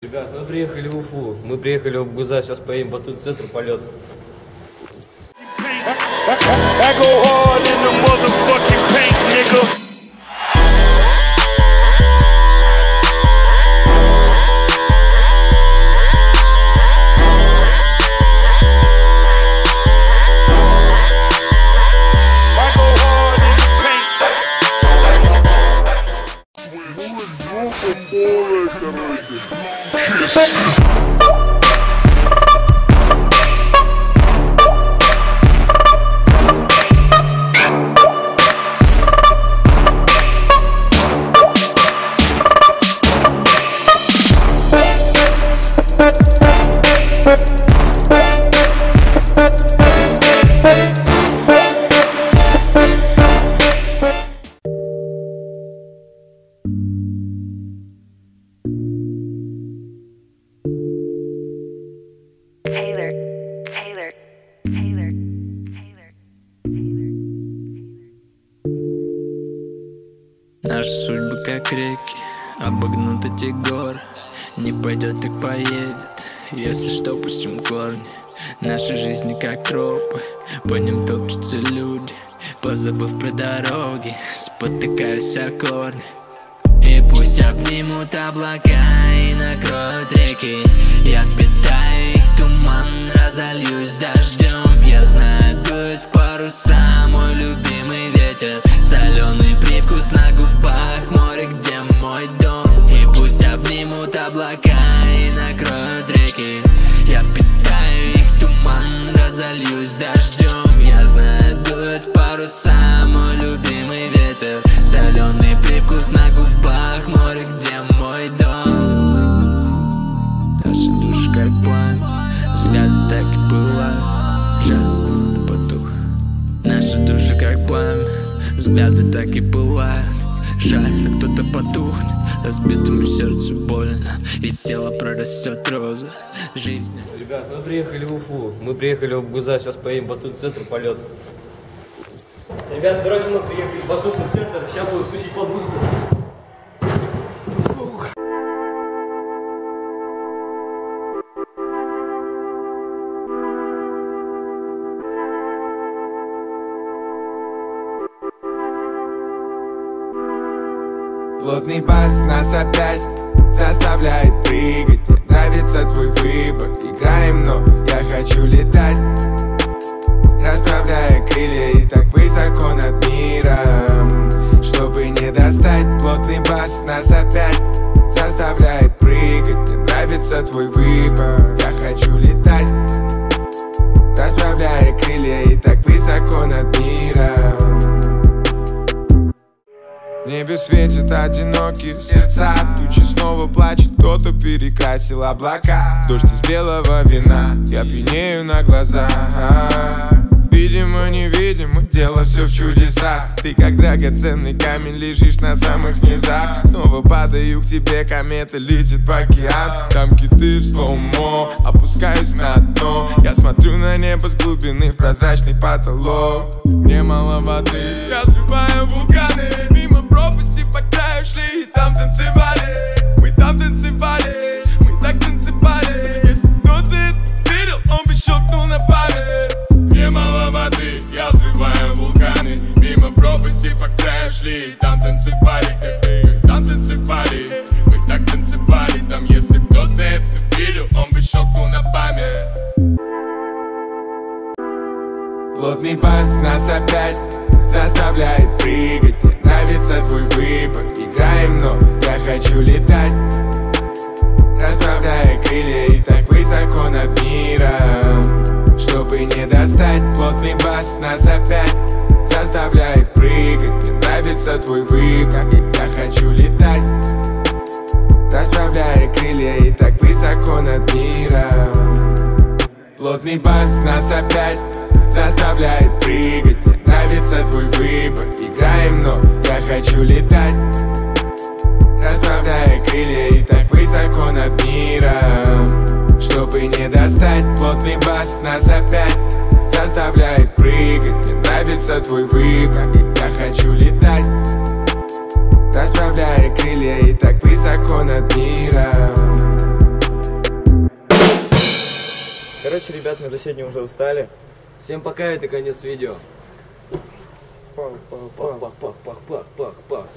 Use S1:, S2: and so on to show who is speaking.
S1: Ребят, мы приехали в Уфу, мы приехали в Абгуза, сейчас поедем в Батут-центр, полет.
S2: Наши судьбы как реки, обогнут эти горы. Не пойдет, так поедет, если что, пустим корни. Наши жизни как тропы, по ним топчутся люди, позабыв про дороги, спотыкаясь о корни. И пусть обнимут облака и накроют реки, я впитаю их туман, разольюсь дождем. Я знаю, дует в паруса мой любимый ветер, соленый привкус на губах, море, где мой дом. И пусть обнимут облака и накроют реки, я впитаю их туман, разольюсь дождем. Я знаю, дует в паруса мой любимый ветер, соленый привкус на губах, море, где мой дом. Наша душа как пламя, взгляд так и пылает, жаль, потух. Наша душа как пламя, взгляды так и пылают, жаль, но кто-то потухнет, разбитому сердцу больно, из тела прорастет роза жизни.
S1: Ребят, мы приехали в Уфу, мы приехали в Абгуза, сейчас поедем в Батут-центр, полет. Ребят, короче, мы приехали в Батут-центр, сейчас будем тусить под музыку.
S3: Плотный бас нас опять заставляет прыгать. Мне нравится твой выбор, играем, но я хочу летать, расправляя крылья и так высоко над миром, чтобы не достать. Плотный бас нас опять заставляет прыгать. Мне нравится твой выбор, я хочу летать, расправляя крылья и так высоко над миром. В небе светят одинокие сердца, тучи снова плачет, кто-то перекрасил облака. Дождь из белого вина, я пьянею на глаза. Видимо, невидимо, дело все в чудесах. Ты как драгоценный камень лежишь на самых низах. Снова падаю к тебе, комета летит в океан. Там киты в слоумо, опускаюсь на дно. Я смотрю на небо с глубины в прозрачный потолок. Мне мало воды, я взрываю вулканы. Мимо пропасти по краю шли и там танцевали. Мы там танцевали, мы так танцевали. Если кто-то это видел, он бы щелкнул на память. Мне мало воды, я взрываю вулканы. Мимо пропасти по краю шли и там танцевали. Там танцевали, мы так танцевали. Там если кто-то это видел, он бы щелкнул на память. Плотный бас нас опять заставляет прыгать. Мне нравится твой выбор, играем, но я хочу летать, расправляя крылья и так высоко над миром, чтобы не достать. Плотный бас нас опять заставляет прыгать. Мне нравится твой выбор, я хочу летать, расправляя крылья и так высоко над миром. Плотный бас нас опять заставляет прыгать. Мне нравится твой выбор, играем, но я хочу летать, расправляя крылья и так высоко над миром, чтобы не достать. Плотный бас нас опять заставляет прыгать. Мне нравится твой выбор, я хочу летать, расправляя крылья и так высоко над миром.
S1: Короче, ребят, мы за сегодня уже устали. Всем пока, это конец видео. Пах, пах, пах, пах, пах, пах, пах, пах, пах.